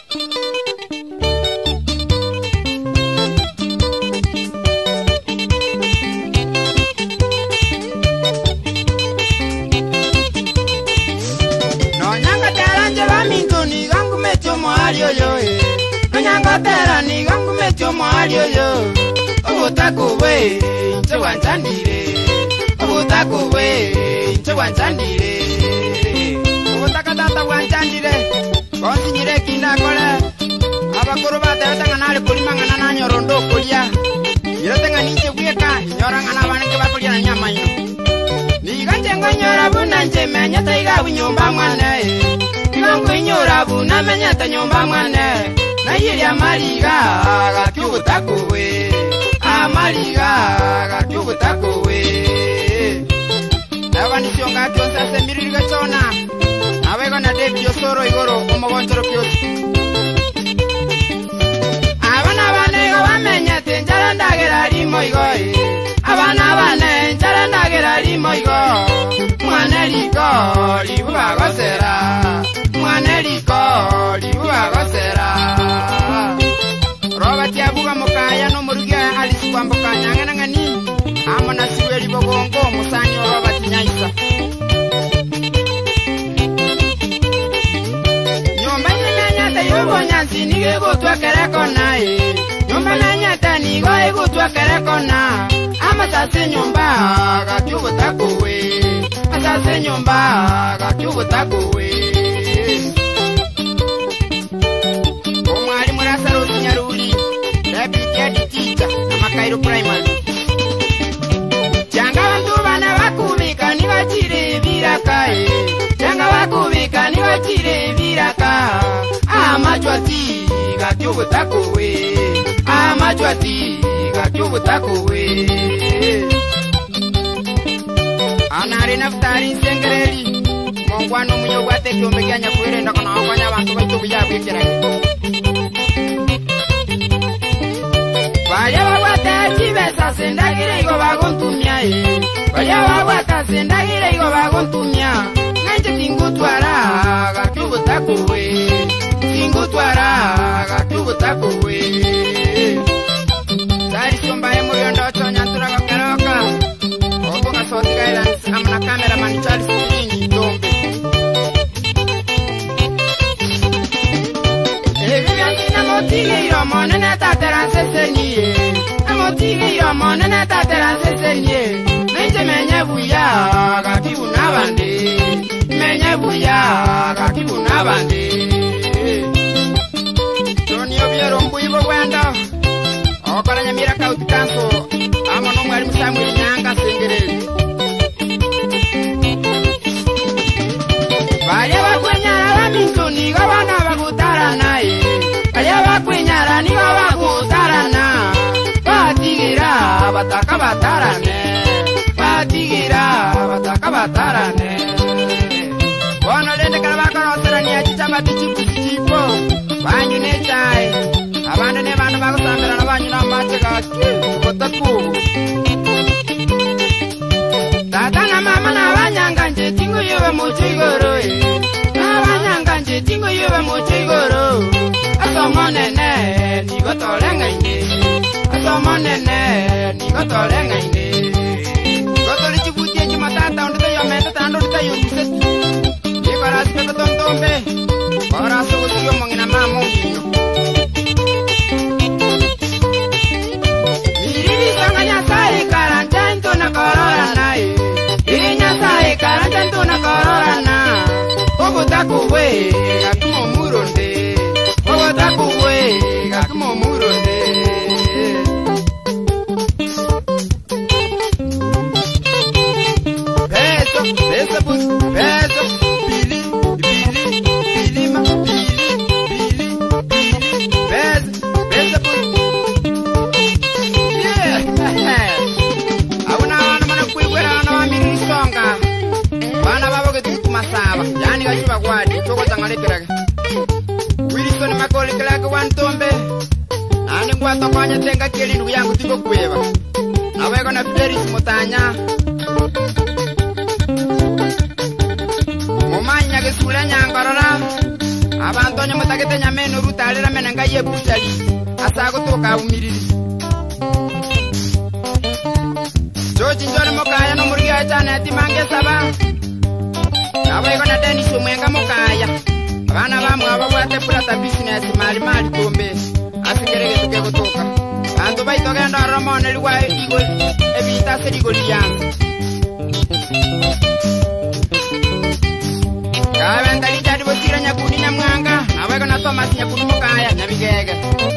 Tera ni gangu metyo mwalio yo obutako we nche wanchandire obutako we nche wanchandire obutaka tata wanchandire konsinyire kinda kole abakuru batetanga nali kulimangana na nyorondo kulia yiretenga niche bweka nyorangana baneke bakulia na nyama ino niganje ngonyora buna nche menya taiga bunyumba mwana nigangu inyora buna menya ta nyumba mwana Nayiri amaliga gakyubutako we amaliga gakyubutako we Abani chonga kyonsa semiririga chona Abego na David Yosoro igoro omogonchoro kyosi Abana banega bamenya tenjara ndagera limo igoi Abana bane njara ndagera limo igo Mwaneliko libuga gosera Mwaneliko libuga gosera Robert yabuga mukaya no murugia alisukwa mbukanya ngani amana siweli bogongo musani Robert nyaisa Nyomba nyanya tayobo nyansi nigego twakereko nae Nyomba nyanya tani go twakereko na amatase nyomba gakyubutako we atase nyomba gakyubutako we Omwali murasaro sinyaruli teacher Amakairo primary Changa bantu bana bakubika ni bachire birakae Changa bakubika ni bachire biraka amachwati gakyubutako we amachwati gakyubutako we Anari naftari sengereli Mongwano munyogwate kyomekanya kwirenda kana akwanya abantu baitu byakwikira Vaya wabata chibesa sendagire igo bagontumia Vaya wabata sendagire igo bagontumia Nanje tingutwara gakyubutako we Tingutwara gakyubutako we Dari sombaye muriondo chonyantura gakeroka Ogo gasoti guidance amana cameraman Charles Kini Dombe Eviyantina motige iromo nene tatera sesenie Motige iromo nene tatera sesenie Menje menye buya gakibu nabande Menye buya gakibu nabande Toni obiero mbuibo wenda Okora nyamira kauti kanso Amono mwari musamu nyanga sengereli Vaya bakwenyara bamintuni gabana bagutara nae Vaya bakwenyara ni bagutara na Batigira bataka batarane Batigira bataka batarane Bono lende kalabaka osera ni achichamba tichipo Banyu ne chai Abando ne bandu bagusambira na banyu na macheka Kotaku Tata na mama na banyanga nje tingu yuwe muchigoro Na banyanga nje tingu yuwe muchigoro Asomo nene nigo tolenga ine Asomo nene nigo tolenga ine Gotoli chibutie chimatata ondite yomete tando ondite yumiseti Ikorasi pepe tontombe Korasi usiyo mongina mamo ngino Miriri sanga nyasai karanja into na korora nae Inyasai karanja into na korora na Obutako we gakumo muronde Obutako we gakumo muronde Beso bus, beso Bili, bili, bilima Bili, bili, bili Beso bus Auna wana mana kuiwera wana wamiri songa Wana babo ketuku masaba Yani gajiba kwadi Choko tangalikirake Wilson makolikirake wantombe Nani ngwato kwanya tenga keli ndugu yangu tiko kuweba Naweko na Fidelis Mutanya Mumanya gesule nyangarora abantu nyamutakete nyameno rutarira menanga ye busali asago toka umiriri Joji njore mokaya no murgia chana ati mange saba Nabo igona deni shumwenga mokaya Abana bamwe ababwate pulata business mali tombe Asikerege tuke kutoka Bantu baitogenda romone liwa igoli ebita serigoli yangu Kawenda lijadi botira nyakuni nyamwanga Nabo igona Thomas nyakuni mokaya nabigege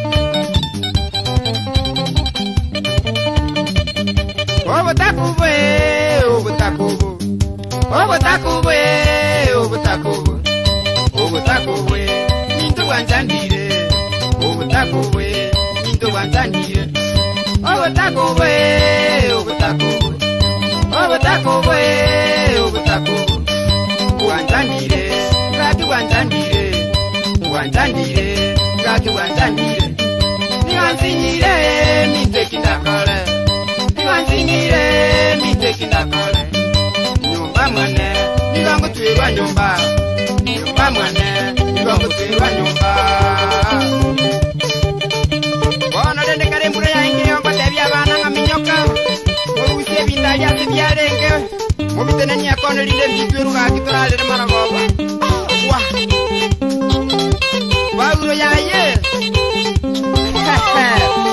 Obutakuwe, obutakuwe, obutakuwe, obutakuwe, obutakuwe, nintu wanjandire, obutakuwe, nintu wanjandire, obutakuwe, obutakuwe, obutakuwe, obutakuwe, wanjandire, kati wanjandire, wanjandire, kati wanjandire, niwansinyire, nintekindakole. Niwansinyire mitekindakole Nyumba mwane Nigongo tuirwa nyumba Nyumba mwane Nigongo tuirwa nyumba Bono dende kare mbure ya ingi yongo Tebi abana nga minyoka Mousie binda ya sibia renge Mubitene niya kono linde mjikwiru Kaki turalire maragoba Wah Waguro ya ye Hehe